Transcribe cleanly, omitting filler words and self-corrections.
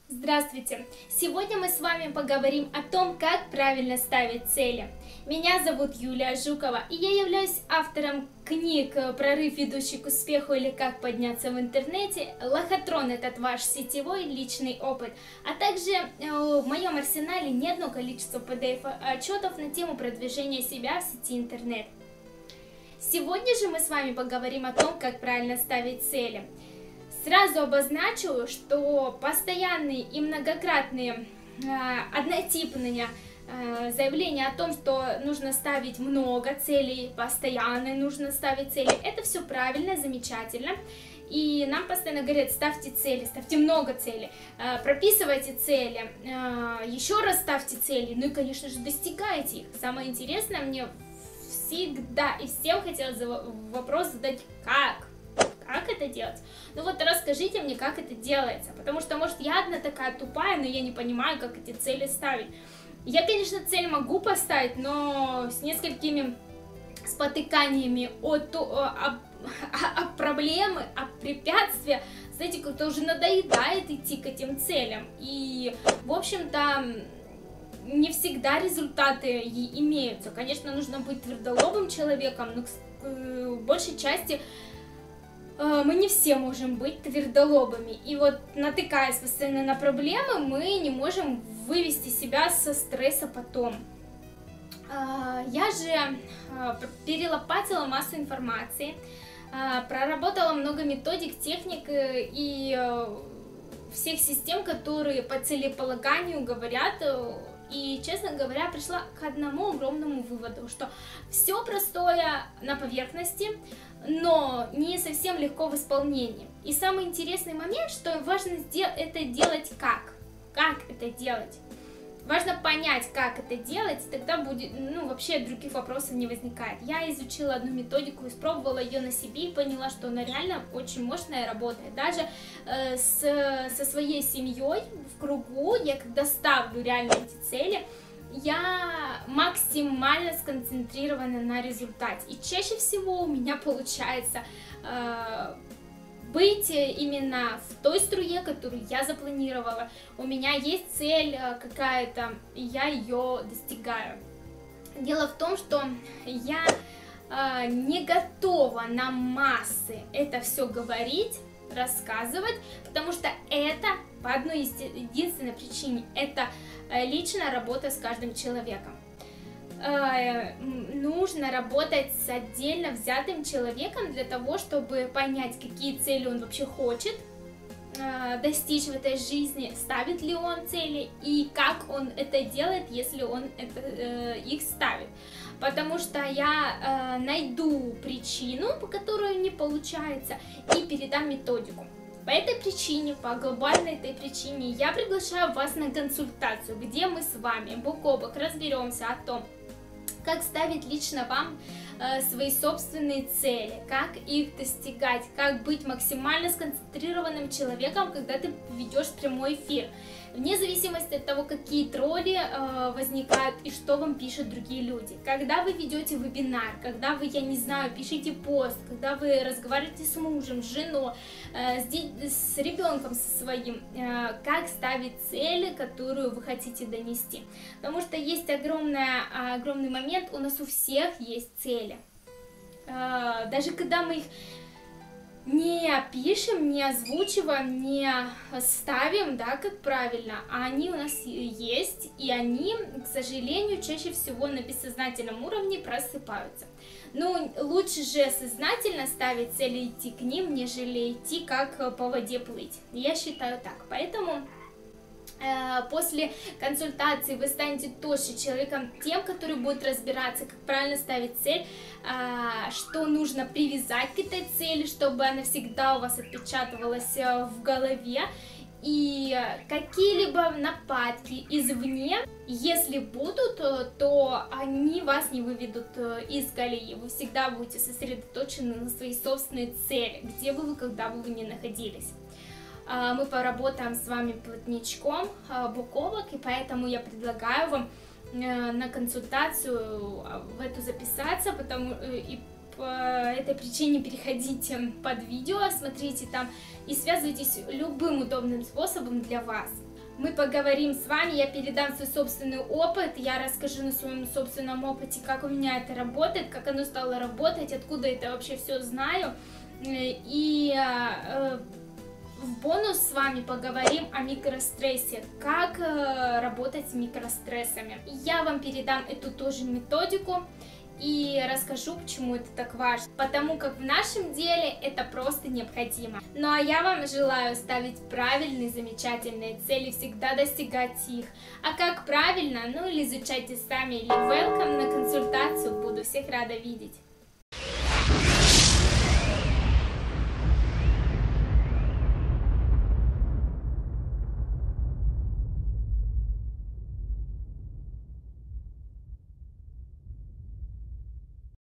Здравствуйте! Сегодня мы с вами поговорим о том, как правильно ставить цели. Меня зовут Юлия Жукова, и я являюсь автором книг «Прорыв, ведущий к успеху» или «Как подняться в интернете», «Лохотрон» — этот ваш сетевой личный опыт, а также в моем арсенале не одно количество PDF-отчетов на тему продвижения себя в сети интернет. Сегодня же мы с вами поговорим о том, как правильно ставить цели. Сразу обозначу, что постоянные и многократные однотипные заявления о том, что нужно ставить много целей, постоянно нужно ставить цели, это все правильно, замечательно. И нам постоянно говорят, ставьте цели, ставьте много целей, прописывайте цели, еще раз ставьте цели, ну и, конечно же, достигайте их. Самое интересное, мне всегда и всем хотелось вопрос задать, как это делать? Ну вот расскажите мне, как это делается, потому что, может, я одна такая тупая, но я не понимаю, как эти цели ставить. Я, конечно, цель могу поставить, но с несколькими спотыканиями от проблемы, от препятствия, знаете, как-то уже надоедает идти к этим целям. И, в общем-то, не всегда результаты имеются. Конечно, нужно быть твердолобым человеком, но к большей части мы не все можем быть твердолобыми. И вот, натыкаясь постоянно на проблемы, мы не можем вывести себя со стресса потом. Я же перелопатила массу информации, проработала много методик, техник и всех систем, которые по целеполаганию говорят. И, честно говоря, пришла к одному огромному выводу, что все простое на поверхности, но не совсем легко в исполнении. И самый интересный момент, что важно это делать как это делать. Важно понять, как это делать, тогда будет, вообще других вопросов не возникает. Я изучила одну методику, испробовала ее на себе и поняла, что она реально очень мощная, работает. Даже со своей семьей в кругу, я когда ставлю реально эти цели, я максимально сконцентрирована на результате. И чаще всего у меня получается быть именно в той струе, которую я запланировала. У меня есть цель какая-то, и я ее достигаю. Дело в том, что я не готова на массы это все говорить, рассказывать, потому что это по одной единственной причине, это личная работа с каждым человеком. Нужно работать с отдельно взятым человеком для того, чтобы понять, какие цели он вообще хочет достичь в этой жизни, ставит ли он цели и как он это делает, если он их ставит. Потому что я найду причину, по которой не получается, и передам методику. По этой причине, по глобальной этой причине, я приглашаю вас на консультацию, где мы с вами бок о бок разберемся о том, как ставить лично вам свои собственные цели, как их достигать, как быть максимально сконцентрированным человеком, когда ты ведешь прямой эфир. Вне зависимости от того, какие тролли возникают и что вам пишут другие люди. Когда вы ведете вебинар, когда вы, я не знаю, пишете пост, когда вы разговариваете с мужем, с женой, с ребенком со своим, как ставить цели, которую вы хотите донести. Потому что есть огромный момент, у нас у всех есть цели. Даже когда мы их не пишем, не озвучиваем, не ставим, да, как правильно, а они у нас есть, и они, к сожалению, чаще всего на бессознательном уровне просыпаются. Ну, лучше же сознательно ставить цели, идти к ним, нежели идти как по воде плыть. Я считаю так, поэтому после консультации вы станете точно человеком тем, который будет разбираться, как правильно ставить цель, что нужно привязать к этой цели, чтобы она всегда у вас отпечатывалась в голове. И какие-либо нападки извне, если будут, то они вас не выведут из колеи. Вы всегда будете сосредоточены на своей собственной цели, где бы вы, когда бы вы ни находились. Мы поработаем с вами плотничком, бок о бок, и поэтому я предлагаю вам на консультацию в эту записаться, и по этой причине переходите под видео, смотрите там и связывайтесь любым удобным способом для вас. Мы поговорим с вами, я передам свой собственный опыт, я расскажу на своем собственном опыте, как у меня это работает, как оно стало работать, откуда это вообще все знаю. И в бонус с вами поговорим о микрострессе, как работать с микрострессами. Я вам передам эту тоже методику и расскажу, почему это так важно, потому как в нашем деле это просто необходимо. Ну а я вам желаю ставить правильные, замечательные цели, всегда достигать их. А как правильно, ну или изучайте сами, или welcome на консультацию, буду всех рада видеть.